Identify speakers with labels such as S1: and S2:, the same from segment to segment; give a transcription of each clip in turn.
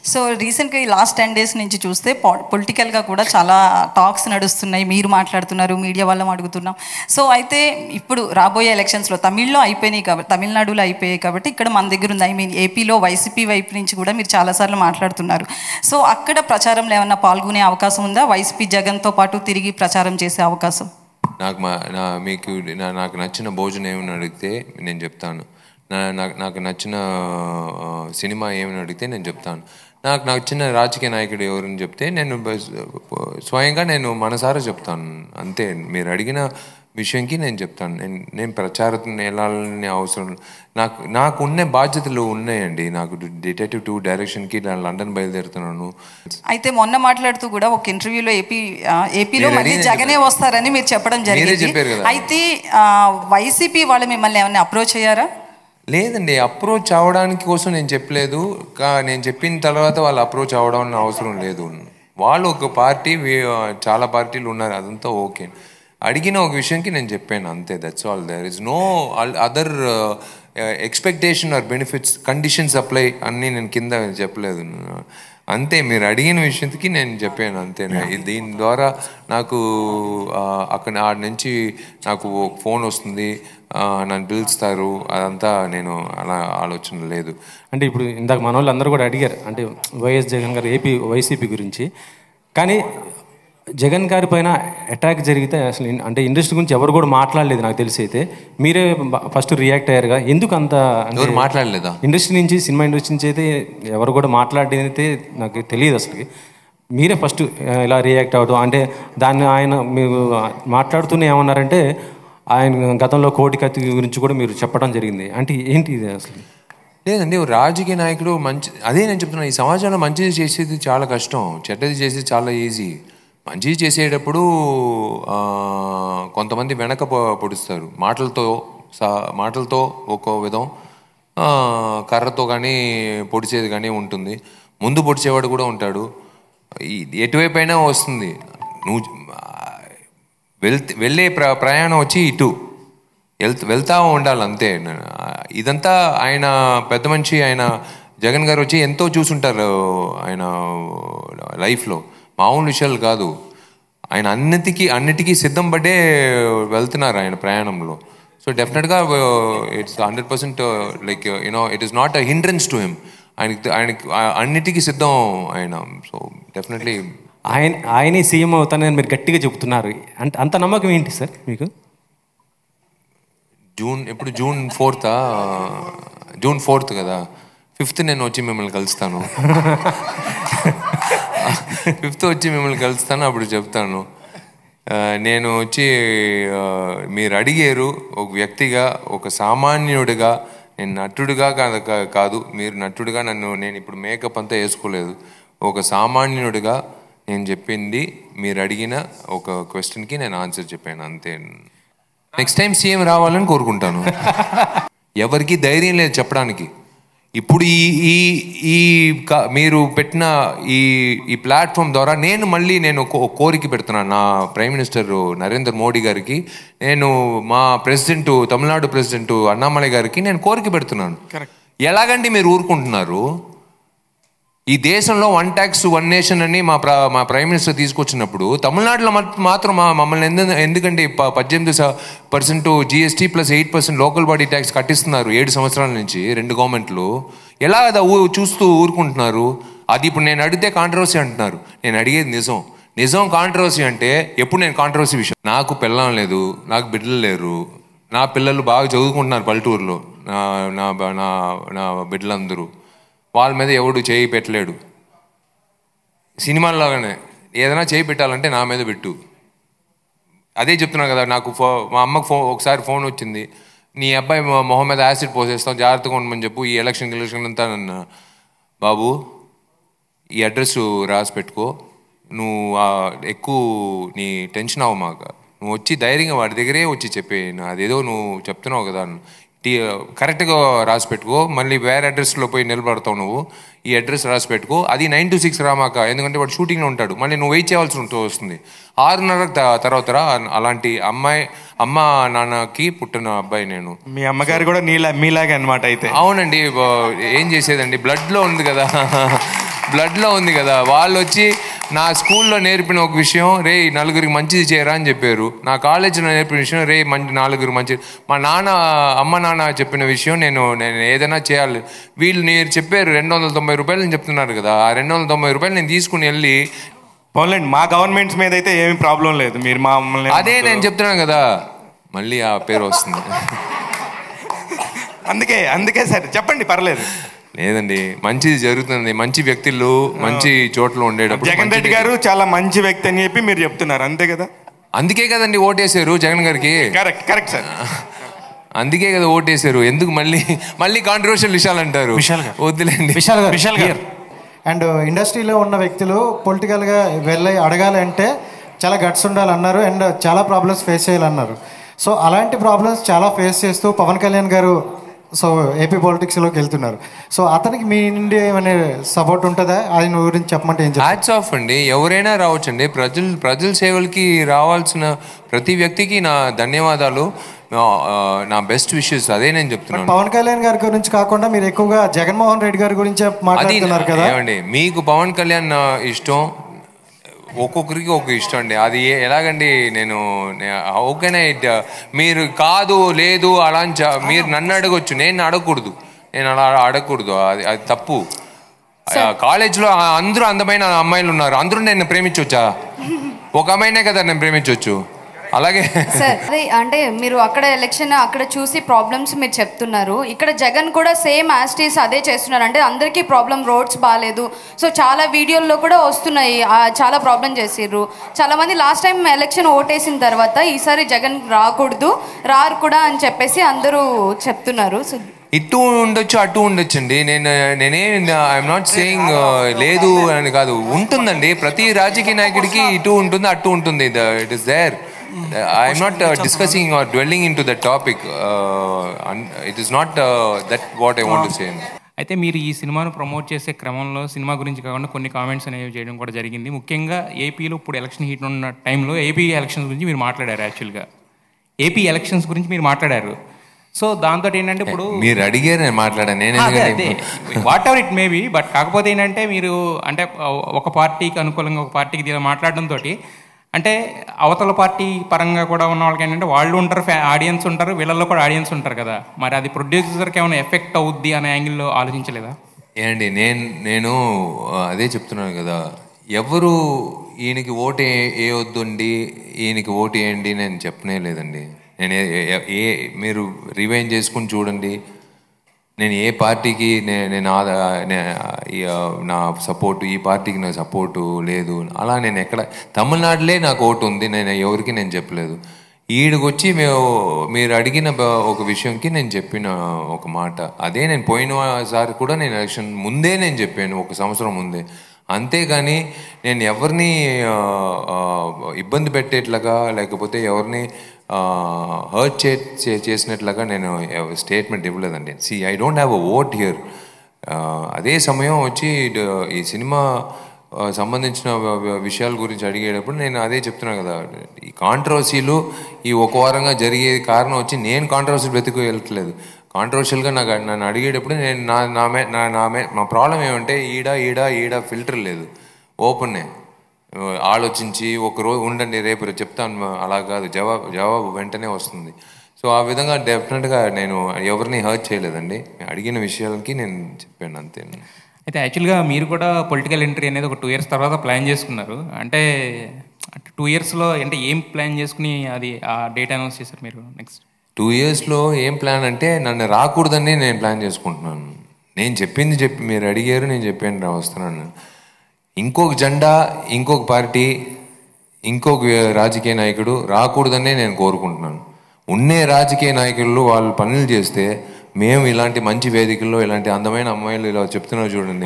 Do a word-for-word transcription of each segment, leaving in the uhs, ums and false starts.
S1: So రీసెంట్గా ఈ last ten days నుంచి చూస్తే పొలిటికల్గా కూడా చాలా టాక్స్ నడుస్తున్నాయి, మీరు మాట్లాడుతున్నారు, మీడియా వాళ్ళం అడుగుతున్నాం. సో అయితే ఇప్పుడు రాబోయే ఎలక్షన్స్లో తమిళ్లో అయిపోయినాయి కాబట్టి, తమిళనాడులో అయిపోయాయి కాబట్టి ఇక్కడ మన దగ్గర ఉంది. ఐ మీన్ ఏపీలో వైసీపీ వైపు నుంచి కూడా మీరు చాలాసార్లు మాట్లాడుతున్నారు. సో అక్కడ ప్రచారంలో ఏమన్నా పాల్గొనే అవకాశం ఉందా? వైసీపీ జగన్తో పాటు తిరిగి ప్రచారం చేసే అవకాశం?
S2: నాకు మా నా మీకు నాకు నచ్చిన భోజనం ఏమని అడిగితే నేను చెప్తాను. నా నాకు నాకు నచ్చిన సినిమా ఏమని అడిగితే నేను చెప్తాను. నాకు నచ్చిన రాజకీయ నాయకుడు ఎవరని చెప్తే నేను స్వయంగా నేను మనసారా చెప్తాను. అంతే, మీరు అడిగిన విషయంకి నేను చెప్తాను. నేను నేను ప్రచారం వెళ్ళాలని అవసరం, నాకు నాకు ఉన్న బాధ్యతలు ఉన్నాయండి. నాకు డిటెక్టివ్ టూ డైరెక్షన్కి నేను లండన్ బయలుదేరుతున్నాను.
S1: అయితే మొన్న మాట్లాడుతూ కూడా ఒక ఇంటర్వ్యూలో ఏపీ ఏపీలో మళ్ళీ జగనే వస్తారని మీరు చెప్పడం జరిగింది. అయితే వైసీపీ వాళ్ళు మిమ్మల్ని ఏమన్నా అప్రోచ్ అయ్యారా?
S2: లేదండి, అప్రోచ్ అవ్వడానికి కోసం నేను చెప్పలేదు. నేను చెప్పిన తర్వాత వాళ్ళు అప్రోచ్ అవ్వడం అవసరం లేదు. వాళ్ళు ఒక పార్టీ, చాలా పార్టీలు ఉన్నారు, అదంతా ఓకే. అడిగిన ఒక విషయంకి నేను చెప్పాను అంతే, that's all. There is no other expectation or benefits, conditions apply అన్నీ నేను కింద చెప్పలేదు. అంతే, మీరు అడిగిన విషయంకి నేను చెప్పాను అంతే. దీని ద్వారా నాకు అక్కడ ఆడ నుంచి నాకు ఫోన్ వస్తుంది, నన్ను పిలుస్తారు, అదంతా నేను అలా ఆలోచన లేదు.
S3: అంటే ఇప్పుడు ఇందాక మన వాళ్ళు అందరూ కూడా అడిగారు, అంటే వైఎస్ జగన్ గారు ఏపీ వైసీపీ గురించి. కానీ జగన్ గారి పైన అటాక్ జరిగితే అసలు అంటే ఇండస్ట్రీ గురించి ఎవరు కూడా మాట్లాడలేదు నాకు తెలిసి. అయితే మీరే ఫస్ట్ రియాక్ట్ అయ్యారుగా, ఎందుకు అంత
S2: ఎవరు మాట్లాడలేదా?
S3: ఇండస్ట్రీ నుంచి, సినిమా ఇండస్ట్రీ నుంచి అయితే ఎవరు కూడా మాట్లాడేది అయితే నాకు తెలియదు అసలు. మీరే ఫస్ట్ ఇలా రియాక్ట్ అవ్వడం, అంటే దాన్ని ఆయన మీరు మాట్లాడుతూనే ఏమన్నారంటే ఆయన గతంలో కోటి కత్తి గురించి కూడా మీరు చెప్పడం జరిగింది. అంటే ఏంటి ఇది అసలు?
S2: లేదండి, రాజకీయ నాయకుడు మంచి, అదే నేను చెప్తున్నాను, ఈ సమాజంలో మంచిది చేసేది చాలా కష్టం, చెడ్డది చేసేది చాలా ఈజీ. మంచిది చేసేటప్పుడు కొంతమంది వెనక పొడుస్తారు, మాటలతో సా మాటలతో ఒక్కో విధం, కర్రతో కానీ పొడిచేది కానీ ఉంటుంది, ముందు పొడిచేవాడు కూడా ఉంటాడు. ఎటువైపు అయినా వస్తుంది. నువ్వు వెళ్తే వెళ్ళే ప్ర ప్రయాణం వచ్చి ఇటు వెళ్తా వెళ్తా ఉండాలి అంతే. ఇదంతా ఆయన పెద్ద మనిషి, ఆయన జగన్ గారు వచ్చి ఎంతో చూసుంటారు ఆయన లైఫ్లో, మామూలు విషయాలు కాదు. ఆయన అన్నిటికీ అన్నిటికీ సిద్ధం పడ్డే వెళ్తున్నారు ఆయన ప్రయాణంలో. సో డెఫినెట్గా it's hundred percent like you know it is not a hindrance to him. ఆయనకి ఆయనకి అన్నిటికీ సిద్ధం ఆయన. సో డెఫినెట్లీ
S3: ఆయన ఆయనే సీఎం అవుతానని మీరు గట్టిగా చెబుతున్నారు. అంటే అంత నమ్మకం ఏంటి సార్ మీకు?
S2: జూన్ ఎప్పుడు జూన్ ఫోర్తా జూన్ ఫోర్త్ కదా, ఫిఫ్త్ నేను వచ్చి మిమ్మల్ని కలుస్తాను. ఫిఫ్త్ వచ్చి మిమ్మల్ని కలుస్తాను, అప్పుడు చెప్తాను. నేను వచ్చి మీరు అడిగారు ఒక వ్యక్తిగా, ఒక సామాన్యుడిగా, నేను నటుడిగా కాదు కాదు మీరు నటుడిగా నన్ను, నేను ఇప్పుడు మేకప్ అంతా వేసుకోలేదు, ఒక సామాన్యుడిగా నేను చెప్పింది, మీరు అడిగిన ఒక క్వశ్చన్కి నేను ఆన్సర్ చెప్పాను అంతే. నెక్స్ట్ టైం సీఎం రావాలని కోరుకుంటాను. ఎవరికి ధైర్యం లేదు చెప్పడానికి. ఇప్పుడు ఈ ఈ ఈ మీరు పెట్టిన ఈ ఈ ప్లాట్ఫామ్ ద్వారా నేను మళ్ళీ నేను కోరిక పెడుతున్నాను నా ప్రైమ్ మినిస్టర్ నరేంద్ర మోడీ గారికి, నేను మా ప్రెసిడెంట్ తమిళనాడు ప్రెసిడెంట్ అన్నామలై గారికి నేను కోరిక పెడుతున్నాను. ఎలాగండి మీరు ఊరుకుంటున్నారు? ఈ దేశంలో వన్ ట్యాక్స్ వన్ నేషన్ అని మా ప్ర మా ప్రైమ్ మినిస్టర్ తీసుకొచ్చినప్పుడు తమిళనాడులో మాత్రం మా మమ్మల్ని ఎందు ఎందుకంటే పద్దెనిమిది percent GST plus eight percent local body tax కట్టిస్తున్నారు ఏడు సంవత్సరాల నుంచి రెండు గవర్నమెంట్లు. ఎలా అది చూస్తూ ఊరుకుంటున్నారు? అది ఇప్పుడు నేను అడిగితే కాంట్రవర్సీ అంటున్నారు. నేను అడిగేది నిజం. నిజం కాంట్రవర్సీ అంటే ఎప్పుడు నేను కాంట్రవర్సీ విషయం. నాకు పిల్లం లేదు, నాకు బిడ్డలు లేరు, నా పిల్లలు బాగా చదువుకుంటున్నారు పల్లెటూరులో, నా నా నా బిడ్డలందరూ, వాళ్ళ మీద ఎవడు చేయి పెట్టలేడు. సినిమాల్లాగానే ఏదైనా చేయి పెట్టాలంటే నా మీద పెట్టు. అదే చెప్తున్నా కదా, నాకు ఫో మా అమ్మకు ఫోన్ ఒకసారి ఫోన్ వచ్చింది, నీ అబ్బాయి మొహం మీద యాసిడ్ పోసేస్తాం, జాగ్రత్తగా ఉండమని చెప్పు, ఈ ఎలక్షన్ ఎలక్షన్ అంతా నన్ను, బాబు ఈ అడ్రస్ రాసి పెట్టుకో, నువ్వు ఎక్కువ నీ టెన్షన్ అవ్వ మాక, నువ్వు వచ్చి ధైర్యంగా వాడి దగ్గరే వచ్చి చెప్పే, అదేదో నువ్వు చెప్తున్నావు కదా, టీ కరెక్ట్గా రాసి పెట్టుకో, మళ్ళీ వేరే అడ్రస్లో పోయి నిలబడతావు నువ్వు, ఈ అడ్రస్ రాసి పెట్టుకో, అది నైన్ టు సిక్స్ రామాక, ఎందుకంటే వాడు షూటింగ్లో ఉంటాడు, మళ్ళీ నువ్వు వెయిట్ చేయాల్సి ఉంటూ వస్తుంది. ఆరున్నర తర్వాత రా. అలాంటి అమ్మాయి అమ్మ నాన్నకి పుట్టిన అబ్బాయి నేను.
S4: మీ అమ్మగారు కూడా నీలా మీలాగే అనమాట అయితే?
S2: అవునండి, ఏం చేసేదండి, బ్లడ్లో ఉంది కదా, బ్లడ్లో ఉంది కదా. వాళ్ళు వచ్చి నా స్కూల్లో నేర్పిన ఒక విషయం, రే నలుగురికి మంచిది చేయరా అని చెప్పారు. నా కాలేజీలో నేర్పిన విషయం, రే మంచి నలుగురికి మంచిది. మా నాన్న అమ్మ నాన్న చెప్పిన విషయం, నేను నేను ఏదైనా చేయాలి. వీళ్ళు మీరు చెప్పారు రెండు వందల తొంభై రూపాయలు అని చెప్తున్నారు కదా, ఆ రెండు వందల తొంభై రూపాయలు నేను తీసుకుని వెళ్ళి
S4: పోన్లేండి, మా గవర్నమెంట్స్ మీద అయితే ఏమి ప్రాబ్లం లేదు. మీరు మమ్మల్ని
S2: అదే నేను చెప్తున్నాను కదా, మళ్ళీ ఆ పేరు వస్తుంది.
S4: అందుకే అందుకే సరే చెప్పండి, పర్లేదు.
S2: లేదండి, మంచిది జరుగుతుంది. మంచి వ్యక్తులు మంచి చోట్ల ఉండేటప్పుడు.
S4: జగన్ రెడ్డి గారు చాలా మంచి వ్యక్తి అని చెప్పి మీరు చెప్తున్నారు, అంతే కదా?
S2: అందుకే కదండి ఓటేసారు జగన్ గారికి.
S4: కరెక్ట్ కరెక్ట్ సార్,
S2: అందుకే కదా ఓటేసారు. ఎందుకు మళ్ళీ మళ్ళీ కాంట్రవర్షియల్ విషయాలు అంటారు? వద్దులేండి.
S5: విశాల్ గారు
S4: విశాల్ గారు
S5: అండ్ ఇండస్ట్రీలో ఉన్న వ్యక్తులు పొలిటికల్గా వెళ్ళి అడగాలంటే చాలా గట్స్ ఉండాలన్నారు అండ్ చాలా ప్రాబ్లమ్స్ ఫేస్ చేయాలన్నారు. సో అలాంటి ప్రాబ్లమ్స్ చాలా ఫేస్ చేస్తూ పవన్ కళ్యాణ్ గారు సో ఏపీ పాలిటిక్స్లోకి వెళ్తున్నారు. సో అతనికి మీ నుండి ఏమైనా సపోర్ట్ ఉంటుందా? ఆయన గురించి చెప్పమంటే ఏం చెప్తారు?
S2: హ్యాట్స్ ఆఫ్ అండి, ఎవరైనా రావచ్చండి. ప్రజలు ప్రజల సేవలకి రావాల్సిన ప్రతి వ్యక్తికి నా ధన్యవాదాలు, నా బెస్ట్ విషెస్. అదే నేను చెప్తున్నాను.
S5: పవన్ కళ్యాణ్ గారి గురించి కాకుండా మీరు ఎక్కువగా జగన్మోహన్ రెడ్డి గారి గురించి మాట్లాడుతున్నారు కదా.
S2: ఏమండి, మీకు పవన్ కళ్యాణ్ ఇష్టం, ఒక్కొక్కరికి ఒక ఇష్టం అండి. అది ఎలాగండి, నేను ఓకేనే మీరు కాదు లేదు అలా మీరు నన్ను అడగొచ్చు, నేను అడగకూడదు. నేను అలా అడగకూడదు, అది అది తప్పు. కాలేజ్లో అందరూ అందమైన అమ్మాయిలు ఉన్నారు, అందరూ నేను ప్రేమించవచ్చా? ఒక అమ్మాయినే కదా నేను ప్రేమించవచ్చు. అలాగే
S6: సార్ అదే అంటే మీరు అక్కడ ఎలక్షన్ అక్కడ చూసి ప్రాబ్లమ్స్ మీరు చెప్తున్నారు, ఇక్కడ జగన్ కూడా సేమ్ యాస్టీస్ అదే చేస్తున్నారు. అంటే అందరికీ ప్రాబ్లం, రోడ్స్ బాగాలేదు. సో చాలా వీడియోల్లో కూడా వస్తున్నాయి, చాలా ప్రాబ్లం చేసిర్రు చాలా మంది. లాస్ట్ టైం ఎలక్షన్ ఓటేసిన తర్వాత ఈసారి జగన్ రాకూడదు, రారు కూడా అని చెప్పేసి అందరూ చెప్తున్నారు. సో
S2: ఇటు ఉండొచ్చు అటు ఉండొచ్చు అండి. నేను నేనే ఐఎమ్ నాట్ సేయింగ్ లేదు అని కాదు, ఉంటుందండి. ప్రతి రాజకీయ నాయకుడికి ఇటు ఉంటుంది అటు ఉంటుంది. It is there. I'm not uh, discussing or dwelling into the topic. Uh, it is not uh, that what I want to say.
S7: అయితే మీరు ఈ సినిమాను ప్రమోట్ చేసే క్రమంలో సినిమా గురించి కాకుండా కొన్ని కామెంట్స్ అనేవి చేయడం కూడా జరిగింది. ముఖ్యంగా ఏపీలో ఇప్పుడు ఎలక్షన్ హీట్ ఉన్న టైంలో ఏపీ ఎలక్షన్స్ గురించి మీరు మాట్లాడారు. యాక్చువల్గా ఏపీ ఎలక్షన్స్ గురించి మీరు మాట్లాడారు. సో దాంతో ఏంటంటే ఇప్పుడు
S2: మీరు అడిగారు, నేను మాట్లాడాను. నేను
S7: whatever it maybe, but కాకపోతే ఏంటంటే మీరు అంటే ఒక పార్టీకి అనుకూలంగా ఒక పార్టీకి మాట్లాడడంతో అంటే అవతల పార్టీ పరంగా కూడా ఉన్న వాళ్ళకి ఏంటంటే వాళ్ళు ఉంటారు, ఆడియన్స్ ఉంటారు, వీళ్ళల్లో కూడా ఆడియన్స్ ఉంటారు కదా. మరి అది ప్రొడ్యూసర్కి ఏమైనా ఎఫెక్ట్ అవుద్ది అనే యాంగిల్లో ఆలోచించలేదా?
S2: ఏమండి, నేను నేను అదే చెప్తున్నాను కదా, ఎవరు ఈయనకి ఓటు ఏ వద్దండి ఈయనకి ఓటు వేయండి నేను చెప్పనే లేదండి. నేను ఏ మీరు రివైండ్ చేసుకుని చూడండి, నేను ఏ పార్టీకి నేను నా సపోర్టు, ఈ పార్టీకి నా సపోర్టు లేదు అలా నేను ఎక్కడ, తమిళనాడులే నాకు ఓటు ఉంది, నేను ఎవరికి నేను చెప్పలేదు. ఈడికి వచ్చి మేము మీరు అడిగిన ఒక విషయంకి నేను చెప్పిన ఒక మాట అదే. నేను పోయినసారి కూడా నేను ఎలక్షన్ ముందే నేను చెప్పాను, ఒక సంవత్సరం ముందే. అంతేగాని నేను ఎవరిని ఇబ్బంది పెట్టేట్లాగా లేకపోతే ఎవరిని హర్ట్ చే చేసినట్లుగా నేను స్టేట్మెంట్ ఇవ్వలేదండి. See I don't have a vote here. అదే సమయం వచ్చి ఈ సినిమా సంబంధించిన విషయాల గురించి అడిగేటప్పుడు నేను అదే చెప్తున్నాను కదా, ఈ కాంట్రవర్సీలు ఈ ఒక వారంగా జరిగే కారణం వచ్చి నేను కాంట్రవర్సీలు వెతుకు వెళ్ళట్లేదు. కాంట్రవర్షియల్గా నాకు నన్ను అడిగేటప్పుడు నేను నా నామే నా నామే మా ప్రాబ్లం ఏమంటే ఈడ ఈడ ఈడ ఫిల్టర్ లేదు, ఓపెన్నే ఆలోచించి ఒకరోజు ఉండండి రేపు చెప్తాను అలా కాదు, జవాబు జవాబు వెంటనే వస్తుంది. సో ఆ విధంగా డెఫినెట్గా నేను ఎవరిని హర్ట్ చేయలేదండి, అడిగిన విషయాలకి నేను చెప్పాను అంతే.
S7: అయితే యాక్చువల్గా మీరు కూడా పొలిటికల్ ఎంట్రీ అనేది ఒక టూ ఇయర్స్ తర్వాత ప్లాన్ చేసుకున్నారు. అంటే టూ ఇయర్స్లో అంటే ఏం ప్లాన్ చేసుకుని అది ఆ డేట్ అనౌన్స్ చేశారు మీరు? నెక్స్ట్
S2: టూ ఇయర్స్లో ఏం ప్లాన్ అంటే నన్ను రాకూడదని నేను ప్లాన్ చేసుకుంటున్నాను. నేను చెప్పింది చెప్పి మీరు అడిగారు, నేను చెప్పాను రా వస్తున్నాను. ఇంకొక జెండా, ఇంకొక పార్టీ, ఇంకొక రాజకీయ నాయకుడు రాకూడదనే నేను కోరుకుంటున్నాను. ఉన్నే రాజకీయ నాయకులు వాళ్ళు పనులు చేస్తే మేము ఇలాంటి మంచి వేదికల్లో ఇలాంటి అందమైన అమ్మాయిలు ఇలా చెప్తున్నారు చూడండి,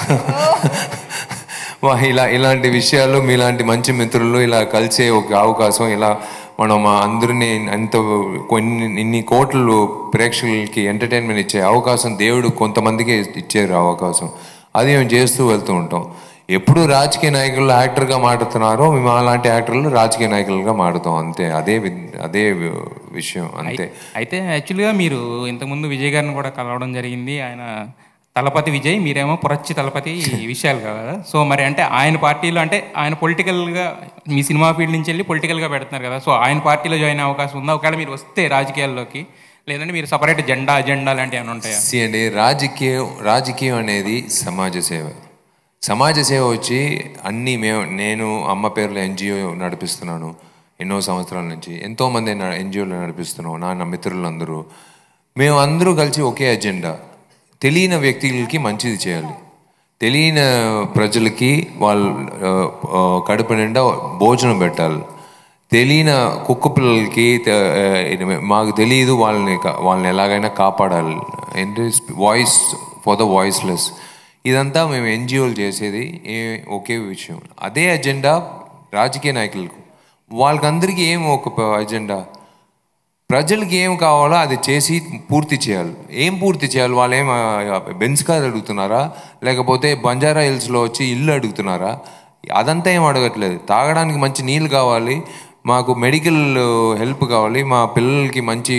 S2: ఇలా ఇలాంటి విషయాలు మీలాంటి మంచి మిత్రులు ఇలా కలిసే ఒక అవకాశం, ఇలా మనం అందరినీ అంత కొన్ని ఇన్ని కోట్లు ప్రేక్షకులకి ఎంటర్టైన్మెంట్ ఇచ్చే అవకాశం దేవుడు కొంతమందికి ఇచ్చారు అవకాశం. అది మేము చేస్తూ వెళ్తూ ఉంటాం. ఎప్పుడు రాజకీయ నాయకులు యాక్టర్గా మాట్లాడుతున్నారో మేము అలాంటి యాక్టర్లు రాజకీయ నాయకులుగా మాడుతాం అంతే. అదే అదే విషయం అంతే.
S7: అయితే యాక్చువల్గా మీరు ఇంతకుముందు విజయ్ గారిని కూడా కలవడం జరిగింది. ఆయన తలపతి విజయ్, మీరేమో పురచ్చి తలపతి విషయాలు కదా. సో మరి అంటే ఆయన పార్టీలో అంటే ఆయన పొలిటికల్గా మీ సినిమా ఫీల్డ్ నుంచి వెళ్ళి పొలిటికల్గా పెడుతున్నారు కదా. సో ఆయన పార్టీలో జాయిన్ అయ్యే అవకాశం ఉందా ఒకవేళ మీరు వస్తే రాజకీయాల్లోకి? లేదంటే మీరు సపరేట్ జెండా అజెండా లాంటివి ఏమైనా ఉంటాయా?
S2: సి అండి, రాజకీయం రాజకీయం అనేది సమాజ సేవ. సమాజ సేవ వచ్చి అన్నీ మేము నేను అమ్మ పేరులో ఎన్జిఓ నడిపిస్తున్నాను ఎన్నో సంవత్సరాల నుంచి. ఎంతోమంది ఎన్జిఓలు నడిపిస్తున్నాం, నా మిత్రులందరూ. మేము అందరూ కలిసి ఒకే అజెండా, తెలియని వ్యక్తులకి మంచిది చేయాలి, తెలియని ప్రజలకి వాళ్ళ కడుపు నిండా భోజనం పెట్టాలి, తెలియని కుక్క పిల్లలకి మాకు తెలియదు వాళ్ళని వాళ్ళని ఎలాగైనా కాపాడాలి. ఏంటి వాయిస్ ఫర్ ద వాయిస్లెస్. ఇదంతా మేము ఎన్జిఓలు చేసేది ఏ ఒకే విషయం. అదే అజెండా రాజకీయ నాయకులకు. వాళ్ళకందరికీ ఏం ఒక అజెండా, ప్రజలకి ఏం కావాలో అది చేసి పూర్తి చేయాలి. ఏం పూర్తి చేయాలి? వాళ్ళు ఏం బెంజ్ కార్ అడుగుతున్నారా, లేకపోతే బంజారా హిల్స్లో వచ్చి ఇల్లు అడుగుతున్నారా? అదంతా ఏం అడగట్లేదు. తాగడానికి మంచి నీళ్ళు కావాలి, మాకు మెడికల్ హెల్ప్ కావాలి, మా పిల్లలకి మంచి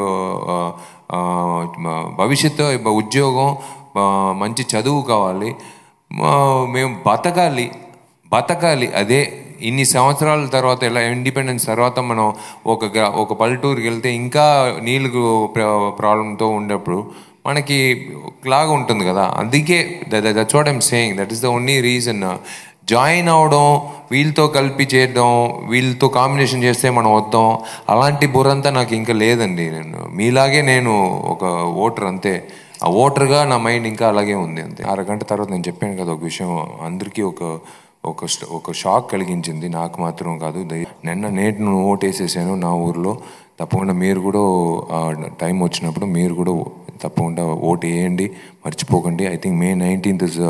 S2: భవిష్యత్తు, ఉద్యోగం, మంచి చదువు కావాలి, మేము బతకాలి బతకాలి అదే ఇన్ని సంవత్సరాల తర్వాత, ఎలా ఇండిపెండెన్స్ తర్వాత మనం ఒక ఒక పల్లెటూరుకి వెళ్తే ఇంకా నీళ్ళు ప్రాబ్లంతో ఉండేప్పుడు మనకి లాగా ఉంటుంది కదా. అందుకే that's what I'm saying, that is the only reason. Join అవడం, వీళ్ళతో కలిపి చేయడం, వీళ్ళతో కాంబినేషన్ చేస్తే మనం వద్దాం, అలాంటి బుర్రంతా నాకు ఇంకా లేదండి. నేను మీలాగే నేను ఒక ఓటర్ అంతే. ఆ ఓటర్గా నా మైండ్ ఇంకా అలాగే ఉంది అంతే. అరగంట తర్వాత నేను చెప్పాను కదా ఒక విషయం, అందరికీ ఒక ఒక ఒక షాక్ కలిగించింది, నాకు మాత్రం కాదు. నిన్న నేటి ఓటు వేసేసాను నా ఊర్లో. తప్పకుండా మీరు కూడా టైం వచ్చినప్పుడు మీరు కూడా తప్పకుండా ఓటు వేయండి, మర్చిపోకండి. I think May nineteenth is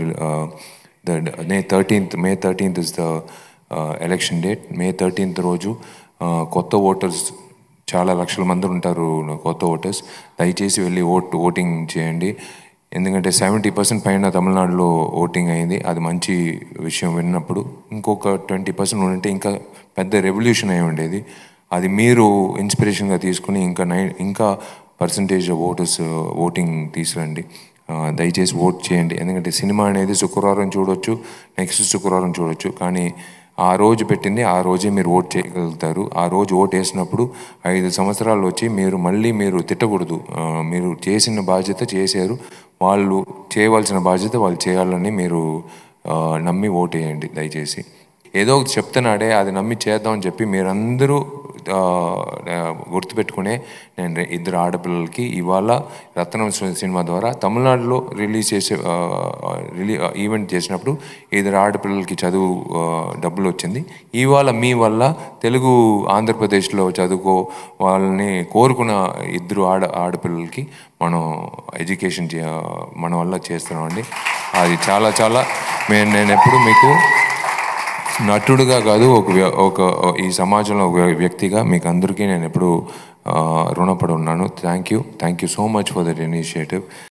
S2: the May thirteenth May thirteenth is the election date. May thirteenth రోజు కొత్త ఓటర్స్ చాలా లక్షల మంది ఉంటారు, కొత్త ఓటర్స్. దయచేసి వెళ్ళి ఓట్ ఓటింగ్ చేయండి. ఎందుకంటే సెవెంటీ పర్సెంట్ పైన తమిళనాడులో ఓటింగ్ అయింది. అది మంచి విషయం విన్నప్పుడు. ఇంకొక ట్వంటీ పర్సెంట్ ఉంటే ఇంకా పెద్ద రెవల్యూషన్ అయి ఉండేది. అది మీరు ఇన్స్పిరేషన్గా తీసుకుని ఇంకా నై ఇంకా పర్సంటేజ్ ఆఫ్ ఓటర్స్ ఓటింగ్ తీసుకురండి. దయచేసి ఓట్ చేయండి. ఎందుకంటే సినిమా అనేది శుక్రవారం చూడొచ్చు, నెక్స్ట్ శుక్రవారం చూడొచ్చు, కానీ ఆ రోజు పెట్టింది ఆ రోజే మీరు ఓట్ చేయగలుగుతారు. ఆ రోజు ఓట్ వేసినప్పుడు ఐదు సంవత్సరాలు వచ్చి మీరు మళ్ళీ మీరు తిట్టకూడదు. మీరు చేసిన బాధ్యత చేశారు, వాళ్ళు చేయవలసిన బాధ్యత వాళ్ళు చేయాలని మీరు నమ్మి ఓటు వేయండి దయచేసి. ఏదో ఒకటి చెప్తున్నాడే అది నమ్మి చేద్దామని చెప్పి మీరందరూ గుర్తుపెట్టుకునే నేను ఇద్దరు ఆడపిల్లలకి ఇవాళ రత్నం సినిమా ద్వారా తమిళనాడులో రిలీజ్ చేసే రిలీ ఈవెంట్ చేసినప్పుడు ఇద్దరు ఆడపిల్లలకి చదువు డబ్బులు వచ్చింది. ఇవాళ మీ వల్ల తెలుగు ఆంధ్రప్రదేశ్లో చదువుకో వాళ్ళని కోరుకున్న ఇద్దరు ఆడ ఆడపిల్లలకి మనం ఎడ్యుకేషన్ మన వల్ల చేస్తున్నామండి. అది చాలా చాలా మేము నేను ఎప్పుడు మీకు నటుడుగా కాదు, ఒక ఒక ఈ సమాజంలో ఒక వ్యక్తిగా మీకు అందరికీ నేను ఎప్పుడు రుణపడి ఉన్నాను. Thank you thank you so much for that initiative.